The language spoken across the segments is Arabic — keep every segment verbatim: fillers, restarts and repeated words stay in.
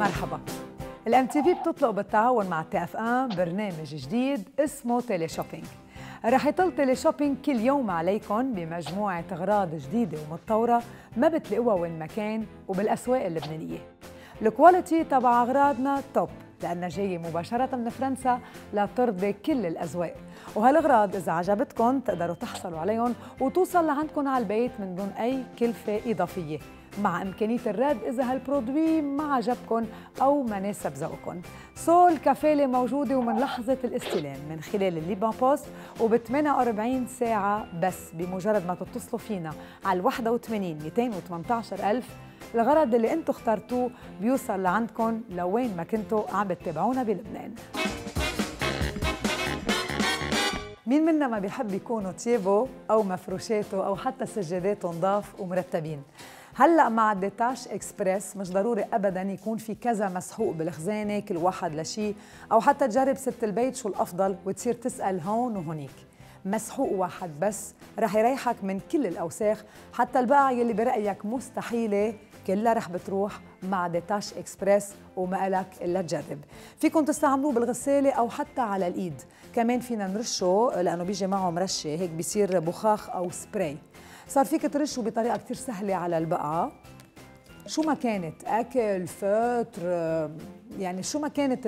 مرحبا. الام تي في بتطلق بالتعاون مع تي اف ان برنامج جديد اسمه تيلي شوبينج. رح يطل تيلي شوبينج كل يوم عليكم بمجموعة أغراض جديدة ومتطورة ما بتلاقوها وين ما كان وبالأسواق اللبنانية. الكواليتي تبع أغراضنا توب لأنها جاية مباشرة من فرنسا لترضي كل الأذواق، وهالأغراض إذا عجبتكم تقدروا تحصلوا عليهم وتوصل لعندكم على البيت من دون أي كلفة إضافية، مع إمكانية الرد إذا هالبرودوي ما عجبكم أو ما ناسب ذوقكم. سو الكفالة موجودة ومن لحظة الاستلام من خلال الليبان بوست وب ثمانية وأربعين ساعة بس، بمجرد ما تتصلوا فينا على واحد وثمانين مئتين وثمانية عشر ألف الغرض اللي انتم اخترتوه بيوصل لعندكم لوين ما كنتوا عم بتتابعونا بلبنان. مين منا ما بيحب يكونوا تيابه أو مفروشاته أو حتى سجاداته نضاف ومرتبين؟ هلأ مع ديتاش إكسبريس مش ضروري أبداً يكون في كذا مسحوق بالخزانة كل واحد لشي، أو حتى تجرب ست البيت شو الأفضل وتصير تسأل هون وهونيك. مسحوق واحد بس رح يريحك من كل الأوساخ، حتى البقع يلي برأيك مستحيلة كلها رح بتروح مع ديتاش إكسبريس وما إلك إلا تجرب. فيكم تستعملوه بالغسالة أو حتى على الإيد، كمان فينا نرشه لأنه بيجي معه مرشة هيك بيصير بخاخ أو سبراي. صار فيك ترشه بطريقة كتير سهلة على البقعة شو ما كانت، أكل، فطر، يعني شو ما كانت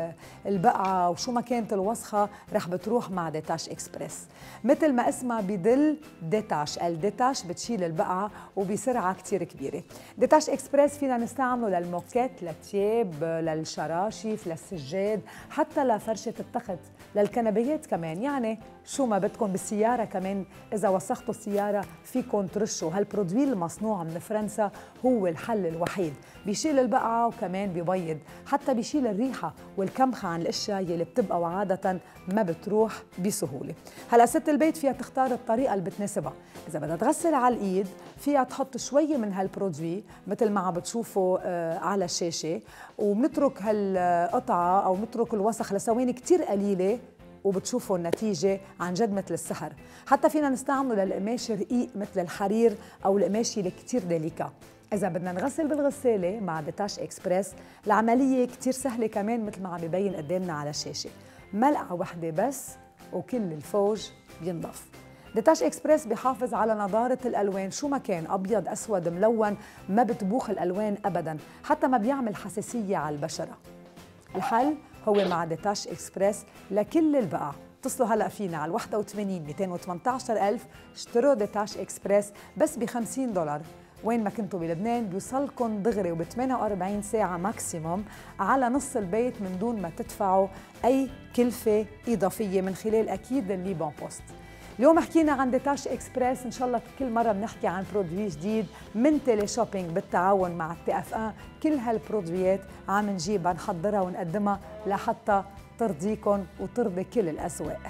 البقعة وشو ما كانت الوسخة رح بتروح مع ديتاش إكسبريس. مثل ما اسمها بدل ديتاش، الديتاش بتشيل البقعة وبسرعة كتير كبيرة. ديتاش إكسبريس فينا نستعمله للموكيت، للتياب، للشراشف، للسجاد، حتى لفرشة التخت، للكنبيات كمان، يعني شو ما بدكم. بالسيارة كمان إذا وسختوا السيارة فيكم ترشوا. هالبرودوي المصنوع من فرنسا هو الحل الوحيد، بيشيل البقعة وكمان بيبيض، حتى بيشيل الريحة والكمخة عن الاشياء يلي بتبقى وعادة ما بتروح بسهولة. هلا ست البيت فيها تختار الطريقة اللي بتناسبها، إذا بدها تغسل على الإيد فيها تحط شوية من هالبرودوي مثل ما عم بتشوفوا على الشاشة، وبنترك هالقطعة أو نترك الوسخ لثواني كتير قليلة وبتشوفوا النتيجة عن جد مثل السحر. حتى فينا نستعمله للقماش رقيق مثل الحرير أو القماش اللي كتير ديليكا. إذا بدنا نغسل بالغسالة مع ديتاش إكسبريس العملية كتير سهلة كمان مثل ما عم يبين قدامنا على الشاشة، ملعقة وحدة بس وكل الفوج بينضف. ديتاش إكسبريس بيحافظ على نضارة الألوان شو ما كان، أبيض، أسود، ملون، ما بتبوخ الألوان أبداً، حتى ما بيعمل حساسية على البشرة. الحل هو مع ديتاش إكسبريس لكل البقع. اتصلوا هلا فينا على واحد وثمانين مئتين وثمانية عشر ألف، اشتروا ديتاش إكسبريس بس ب خمسين دولار. وين ما كنتوا بلبنان بيوصلكم دغري وب ثمانية وأربعين ساعة ماكسيموم على نص البيت من دون ما تدفعوا أي كلفة إضافية من خلال أكيد الليبان بوست. اليوم حكينا عن ديتاش إكسبريس، إن شاء الله كل مرة بنحكي عن برودوي جديد من تيلي شوبينج بالتعاون مع التي اف ان. كل هالبرودويات عم نجيبها نحضرها ونقدمها لحتى ترضيكم وترضي كل الأذواق.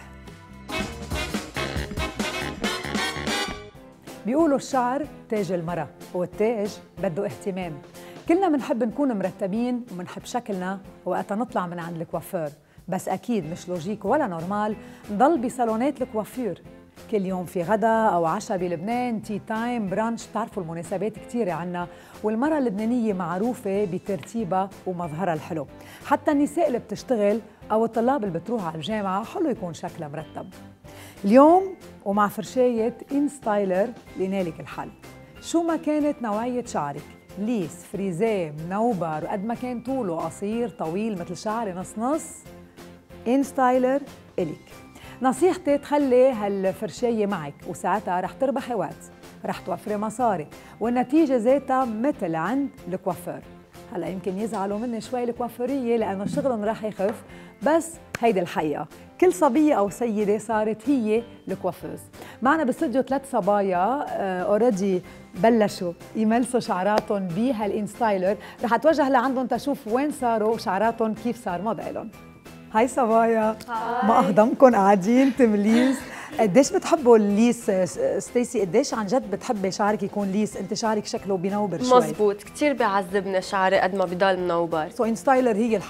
بيقولوا الشعر تاج المرأة، والتاج بده اهتمام. كلنا بنحب نكون مرتبين وبنحب شكلنا وقتها نطلع من عند الكوافير، بس أكيد مش لوجيك ولا نورمال نضل بصالونات الكوافير. كل يوم في غدا أو عشاء بلبنان، تي تايم، برانش، بتعرفوا المناسبات كتيرة عنا، والمرأة اللبنانية معروفة بترتيبها ومظهرها الحلو. حتى النساء اللي بتشتغل أو الطلاب اللي بتروح على الجامعة حلو يكون شكلها مرتب. اليوم ومع فرشاية إنستايلر لنالك الحل. شو ما كانت نوعية شعرك، ليس، فريزيه، منوبر، وقد ما كان طوله قصير، طويل، مثل شعري نص نص، إنستايلر إلك. نصيحتي تخلي هالفرشاية معك وساعتها رح تربحي وقت، رح توفري مصاري، والنتيجة ذاتها مثل عند الكوافير. هلا يمكن يزعلوا مني شوي الكوافيرية لأنه شغلهم رح يخف، بس هيدي الحقيقة، كل صبية أو سيدة صارت هي الكوافيز. معنا بالاستوديو ثلاث صبايا اوريدي uh, بلشوا يملسوا شعراتهم بهالإنستايلر، رح اتوجه لعندهم تشوف وين صاروا شعراتهم كيف صار موضعهم. هاي صبايا، ما أهضمكم قاعدين تمليس. قديش بتحبوا الليس ستيسي؟ قديش عن جد بتحبي شعرك يكون ليس؟ انت شعرك شكله بينوبر شوي. مزبوط، كثير بيعذبني شعري قد ما بضل منوبر. سو انستايلر هي الحل.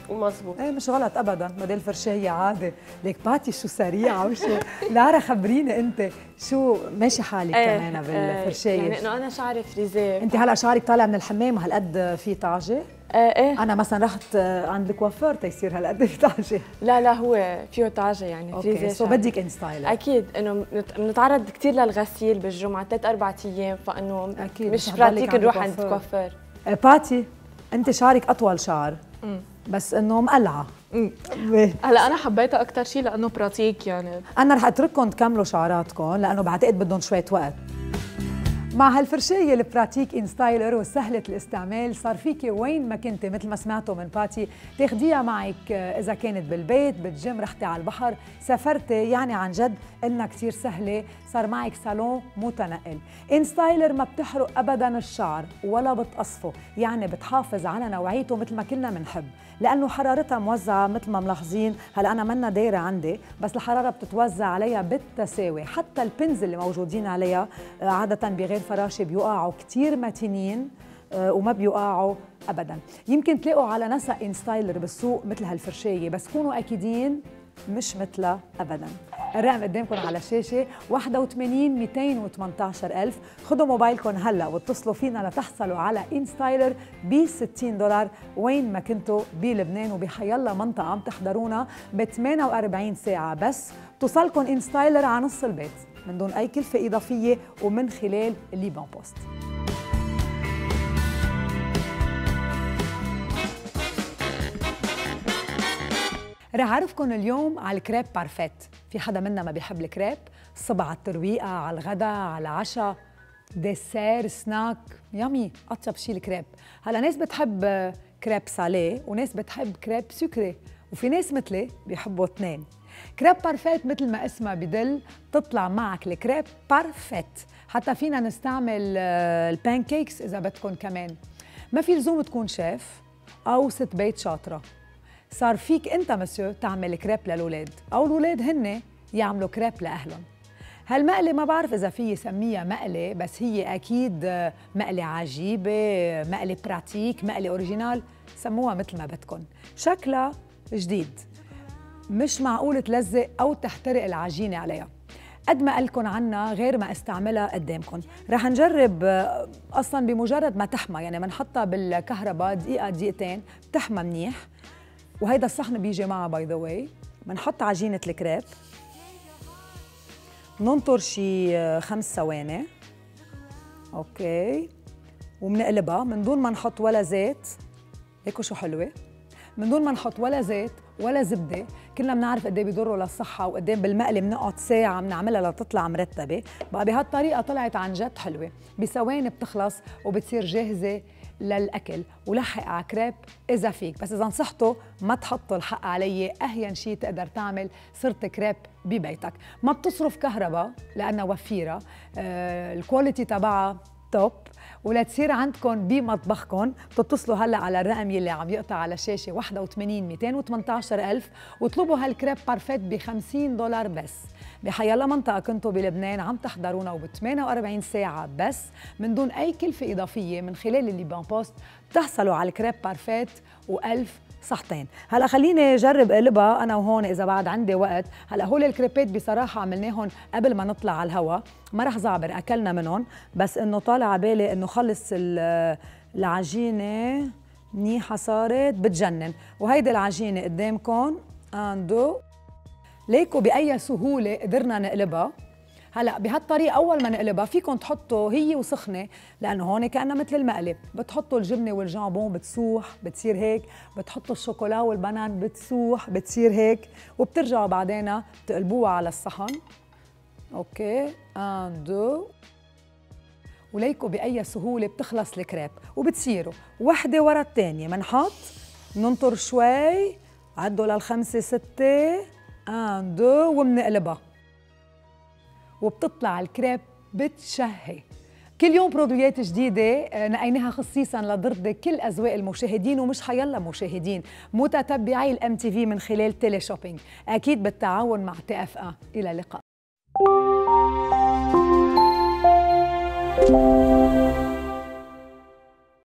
ومظبوط. ايه مش غلط ابدا، بدل الفرشايه عادي. ليك باتي شو سريعه وشو لارا خبريني انت شو ماشي حالك ايه كمان بالفرشايه؟ يعني انه انا شعري فريزيه. انت هلا شعرك طالع من الحمام وهالقد في طعجه؟ ايه ايه انا مثلا رحت عند الكوافير تيصير هالقد في طعجه. لا لا هو فيه طعجه يعني فريزيه. سو بدك انستايلر. اكيد انه بنتعرض كثير للغسيل بالجمعه ثلاث اربع ايام، فانه اكيد مش براتيك نروح عند الكوافير. باتي انت شعرك اطول شعر مم. بس انه مقلعه. هلا انا حبيتها اكثر شيء لانه براتيك يعني. انا رح اترككم تكملوا شعراتكم لانه بعتقد بدهم شويه وقت. مع هالفرشايه البراتيك انستايلر وسهله الاستعمال صار فيكي وين ما كنتي مثل ما سمعتوا من باتي تاخديها معك، اذا كانت بالبيت، بالجيم، رحتي على البحر، سافرتي، يعني عن جد انها كثير سهله، صار معك صالون متنقل. انستايلر ما بتحرق ابدا الشعر ولا بتقصفه، يعني بتحافظ على نوعيته مثل ما كلنا بنحب، لانه حرارتها موزعه مثل ما ملاحظين. هلا انا منا دايره عندي بس الحراره بتتوزع عليها بالتساوي، حتى البنز اللي موجودين عليها عاده بغير فراشه بيوقعوا كثير متينين وما بيوقعوا ابدا. يمكن تلاقوا على نسق انستايلر بالسوق مثل هالفرشايه، بس كونوا اكيدين مش مثلها ابدا. الرقم قدامكم على الشاشه واحد وثمانين مئتين وثمانية عشر ألف. خذوا موبايلكم هلا واتصلوا فينا لتحصلوا على انستايلر ب ستين دولار وين ما كنتوا بلبنان وبحيالله منطقه عم تحضرونا ب ثمانية وأربعين ساعه بس توصلكم انستايلر على نص البيت من دون اي كلفه اضافيه ومن خلال الليبان بوست. رح أعرفكم اليوم على الكريب بارفيت. في حدا منا ما بيحب الكريب؟ الصبح على الترويقة، على الغداء، على العشاء، ديسير، سناك، يامي، أطيب شيء الكريب. هلا ناس بتحب كريب ساليه وناس بتحب كريب سكري، وفي ناس مثلي بيحبوا اثنين. كريب بارفيت مثل ما اسمها بدل تطلع معك الكريب بارفيت. حتى فينا نستعمل البانكيكس إذا بدكم كمان. ما في لزوم تكون شيف أو ست بيت شاطرة، صار فيك انت مسيو تعمل كريب للولاد او الولاد هن يعملوا كريب لاهلهم. هالمقله ما بعرف اذا في سميها مقله، بس هي اكيد مقله عجيبه، مقله براتيك، مقله اوريجينال، سموها مثل ما بدكم. شكلها جديد، مش معقول تلزق او تحترق العجينه عليها. قد ما قلكن عنها غير ما استعملها قدامكم. رح نجرب اصلا بمجرد ما تحمى، يعني بنحطها بالكهرباء دقيقه دقيقتين بتحمى منيح. وهيدا الصحن بيجي معها باي ذا واي. بنحط عجينة الكريب، ننطر شي خمس ثواني، اوكي، وبنقلبها من دون ما نحط ولا زيت. هيكو شو حلوة، من دون ما نحط ولا زيت ولا زبدة. كلنا بنعرف قد ايه بيضروا للصحة وقد ايه بالمقلي بنقعد ساعة بنعملها لتطلع مرتبة. بقى بهالطريقة طلعت عن جد حلوة، بثواني بتخلص وبتصير جاهزة للأكل. ولحق على كريب إذا فيك، بس إذا نصحته ما تحطوا الحق علي، أهين شيء تقدر تعمل صرت كريب ببيتك. ما بتصرف كهرباء لأنها وفيرة، آه الكواليتي تبعها توب. ولا تصير عندكم بمطبخكم بتتصلوا هلا على الرقم يلي عم يقطع على الشاشه واحد وثمانين مئتين وثمانية عشر ألف واطلبوا هالكريب بارفيت ب خمسين دولار بس. بحيالله منطقه كنتوا بلبنان عم تحضرونا وب ثمانية وأربعين ساعه بس من دون اي كلفه اضافيه من خلال الليبان بوست بتحصلوا على الكريب بارفيت وألف صحتين. هلا خليني اجرب اقلبها انا وهون اذا بعد عندي وقت. هلا هول الكريبات بصراحه عملناهم قبل ما نطلع على الهوا، ما رح زعبر اكلنا منهم، بس انه طالع على بالي انه خلص العجينه منيحه صارت بتجنن. وهيدي العجينه قدامكم اندو، ليكوا باي سهوله قدرنا نقلبها. هلا بهالطريقه اول ما نقلبها فيكم تحطوا هي وسخنه، لانه هون كانها مثل المقلب، بتحطوا الجبنه والجامبون بتسوح بتصير هيك، بتحطوا الشوكولا والبنان بتسوح بتصير هيك، وبترجعوا بعدين تقلبوها على الصحن. اوكي ان دو، وليكوا باي سهوله بتخلص الكريب وبتصيروا وحده ورا الثانيه. بنحط ننطر شوي، عدوا للخمسه سته، ان دو، وبنقلبها وبتطلع الكريب بتشهي. كل يوم برودويات جديدة نقيناها خصيصا لترضي كل أذواق المشاهدين، ومش حيلا مشاهدين متتبعي الام تي في من خلال تيلي شوبينج، أكيد بالتعاون مع تي اف إلى اللقاء.